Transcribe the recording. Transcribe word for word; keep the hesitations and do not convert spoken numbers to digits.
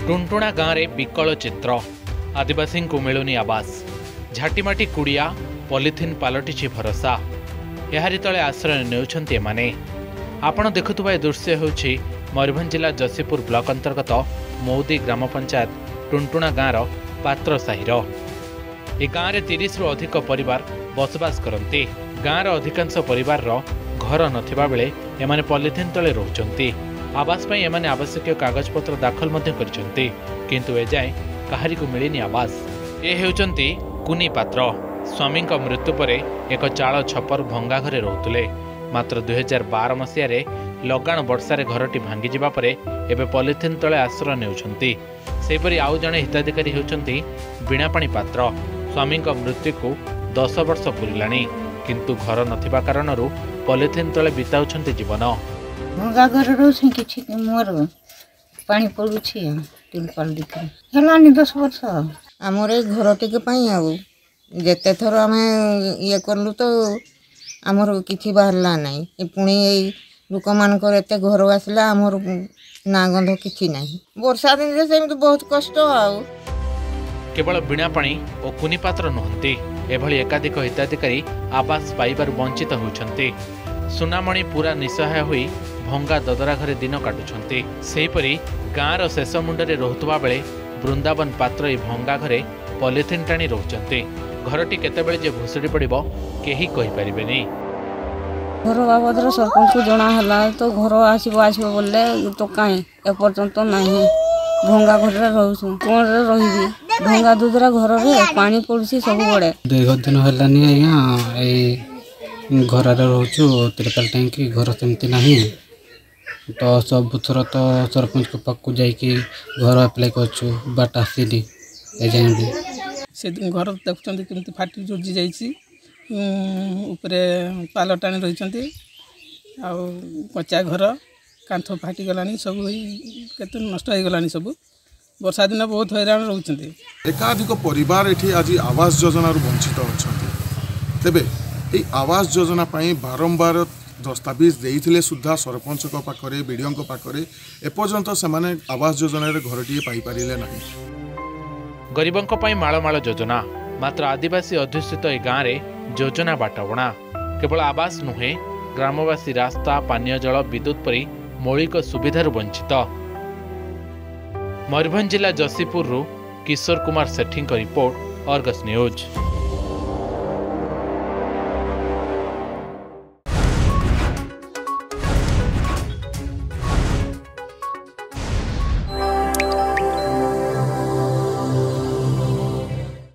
टुंटुणा गाँव में विकल चित्र आदिवासी को मिलुनी आवास झाटीमाटी कुड़िया पॉलिथिन पलटि भरोसा यारि तले आश्रय नेउछन्ति एमाने। आपण देखुवा ए दृश्य होछि मयूरभंज जिला जसीपुर ब्लॉक अंतर्गत मौदी ग्राम पंचायत टुंटुणा गाँव पात्र साहिर। ए गाँव में तीस रु अधिक परिवार बसवास करती। गाँव अधिकांश परिवार घर नथिबा बेले एमाने पॉलिथिन तले रहउछन्ति। आवास पई एमाने आवश्यक कागजपत्र दाखल मध्य करिसन्ति, किंतु एजाए काहारी को मिलिनी आवास। ए हेउचन्ति कुनी पात्र। स्वामी मृत्यु पर एक चाल छपर भंगा घरे रहउतले। मात्र दुई हजार बार मसीह लगाण वर्षार घरटी भांगी जिबा परे एबे पॉलिथिन तले आश्रय नेउछन्ति। सेपरि आउ जणे हिताधिकारी हेउचन्ति बीणापाणी पात्र। स्वामी मृत्यु को दस वर्ष पुरिलाणी, किंतु घर नथिबा कारणरू पॉलिथिन तले बिताउछन्ति जीवन। भंगा घर रोसे किछि मोर पानी पडुछि तिलपाल दिखे हलानी दस वर्ष आमर घर टिके पाई आउ जेते थर आमे ये करलु तो आमर किछि बाहरला नाही। पुणी ए लोक मानकर एते घर आसला आमर ना गंध किछि नाही। वर्षा दिन रे सेम तो बहुत कष्ट आउ। केवल बीणापाणी और कुनी पात्र नुहंती, एभली एकाधिक हिताधिकारी आवास पाइबार वंचित होउछन्ति। सुनामणि पूरा निसहाय होई भंगा ददरा घरे दिन काटुछन्ति। सेहीपरि गाँवर शेष मुंडरे रहुतबा बेले वृंदावन पात्र ए भंगा घरे पॉलिथिन टाणी रहुछन्ति। घरटी केतेबेले जे भुसुड़ी पड़िबो केही कहि परिबेनी। घर बाबद सरपंच को जना हला तो घर आसीबो आसीबो बोलले तो काई ए पर्यंत नाही। भंगा घर रे रहउछु कोन रे रहिबी। भंगा ददरा घर रे पानी पड़ुछि सब बड़े। दीर्घ दिन हलानी आया ए घर रे रहउछु तिरपाल टैंकी घर सेमती नाही। तो सब थर तो सरपंच को पाक जाइए घर अप्लाई करछु बाट आसीली एजें भी से घर देखुं केमती फाटी जोड़ी जाइए उपरे पाल टाणी रही कच्चा घर कांथ फाटी गलानी सब केते नष्ट हो गलानी। सब वर्षा दिन बहुत हैरान रोचंती। एकाधिक परिवार एठी आज आवास योजना वंचित अछंती। तेबे ए आवास योजना पई बारंबार दस्तावेज देइथिले सुद्धा सरपंच को पाखरे बीडीओ को पाखरे एपर्यंत सेमाने आवास योजना रे घरटी पाई पारिले नाही। गरीबों पई माळमाळ योजना मात्र आदिवासी अध्युषित ए गाँव रे योजना बाटबणा केवल आवास नुहे ग्रामवासी रास्ता पानीय जल विद्युत परी मौलिक सुविधार वंचित। मयूरभंज जिला Jashipur Kishore Kumar Sethi report, Argus news.